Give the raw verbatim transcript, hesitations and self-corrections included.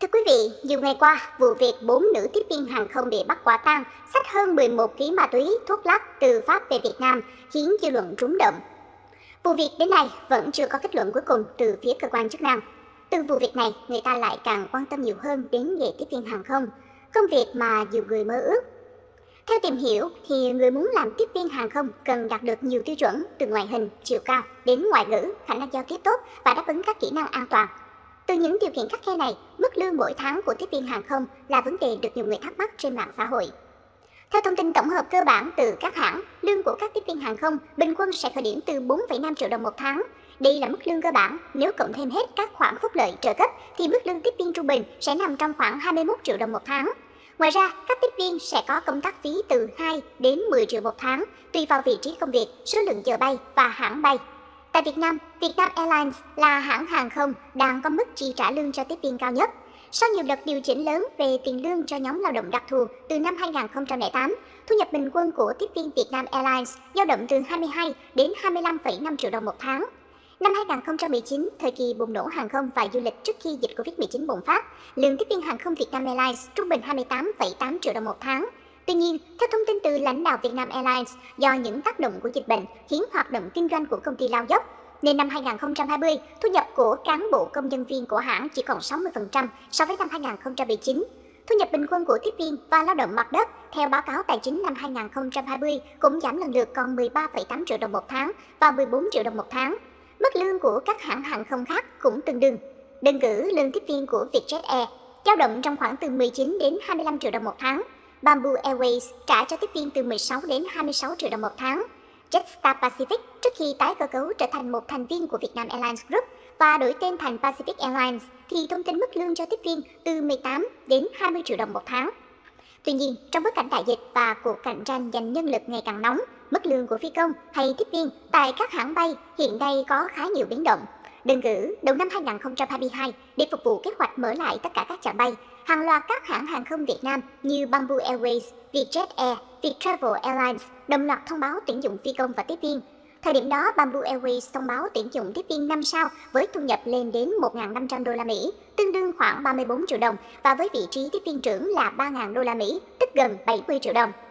Thưa quý vị, nhiều ngày qua, vụ việc bốn nữ tiếp viên hàng không bị bắt quả tang xách hơn mười một ki lô gam ma túy, thuốc lắc từ Pháp về Việt Nam khiến dư luận rúng động. Vụ việc đến nay vẫn chưa có kết luận cuối cùng từ phía cơ quan chức năng. Từ vụ việc này, người ta lại càng quan tâm nhiều hơn đến nghề tiếp viên hàng không, công việc mà nhiều người mơ ước. Theo tìm hiểu, thì người muốn làm tiếp viên hàng không cần đạt được nhiều tiêu chuẩn từ ngoại hình, chiều cao đến ngoại ngữ, khả năng giao tiếp tốt và đáp ứng các kỹ năng an toàn. Từ những điều kiện khắt khe này, mức lương mỗi tháng của tiếp viên hàng không là vấn đề được nhiều người thắc mắc trên mạng xã hội. Theo thông tin tổng hợp cơ bản từ các hãng, lương của các tiếp viên hàng không bình quân sẽ khởi điểm từ bốn phẩy năm triệu đồng một tháng. Đây là mức lương cơ bản, nếu cộng thêm hết các khoản phúc lợi trợ cấp thì mức lương tiếp viên trung bình sẽ nằm trong khoảng hai mươi mốt triệu đồng một tháng. Ngoài ra, các tiếp viên sẽ có công tác phí từ hai đến mười triệu một tháng, tùy vào vị trí công việc, số lượng giờ bay và hãng bay. Tại Việt Nam, Vietnam Airlines là hãng hàng không đang có mức chi trả lương cho tiếp viên cao nhất. Sau nhiều đợt điều chỉnh lớn về tiền lương cho nhóm lao động đặc thù từ năm hai nghìn không trăm lẻ tám, thu nhập bình quân của tiếp viên Vietnam Airlines dao động từ hai mươi hai đến hai mươi lăm phẩy năm triệu đồng một tháng. Năm hai nghìn không trăm mười chín, thời kỳ bùng nổ hàng không và du lịch trước khi dịch Covid mười chín bùng phát, lương tiếp viên hàng không Vietnam Airlines trung bình hai mươi tám phẩy tám triệu đồng một tháng. Tuy nhiên, theo thông tin từ lãnh đạo Vietnam Airlines, do những tác động của dịch bệnh khiến hoạt động kinh doanh của công ty lao dốc, nên năm hai nghìn không trăm hai mươi, thu nhập của cán bộ công nhân viên của hãng chỉ còn sáu mươi phần trăm so với năm hai nghìn không trăm mười chín. Thu nhập bình quân của tiếp viên và lao động mặt đất theo báo cáo tài chính năm hai nghìn không trăm hai mươi cũng giảm lần lượt còn mười ba phẩy tám triệu đồng một tháng và mười bốn triệu đồng một tháng. Mức lương của các hãng hàng không khác cũng tương đương. Đơn cử lương tiếp viên của Vietjet Air dao động trong khoảng từ mười chín đến hai mươi lăm triệu đồng một tháng. Bamboo Airways trả cho tiếp viên từ mười sáu đến hai mươi sáu triệu đồng một tháng. Jetstar Pacific trước khi tái cơ cấu trở thành một thành viên của Vietnam Airlines Group và đổi tên thành Pacific Airlines thì thông tin mức lương cho tiếp viên từ mười tám đến hai mươi triệu đồng một tháng. Tuy nhiên, trong bối cảnh đại dịch và cuộc cạnh tranh giành nhân lực ngày càng nóng, mức lương của phi công hay tiếp viên tại các hãng bay hiện nay có khá nhiều biến động. Đơn cử, đầu năm hai nghìn không trăm hai mươi hai, để phục vụ kế hoạch mở lại tất cả các chặng bay, hàng loạt các hãng hàng không Việt Nam như Bamboo Airways, Vietjet Air, Vietravel Airlines đồng loạt thông báo tuyển dụng phi công và tiếp viên. Thời điểm đó, Bamboo Airways thông báo tuyển dụng tiếp viên năm sao với thu nhập lên đến một nghìn năm trăm đô la Mỹ, tương đương khoảng ba mươi bốn triệu đồng, và với vị trí tiếp viên trưởng là ba nghìn đô la Mỹ, tức gần bảy mươi triệu đồng.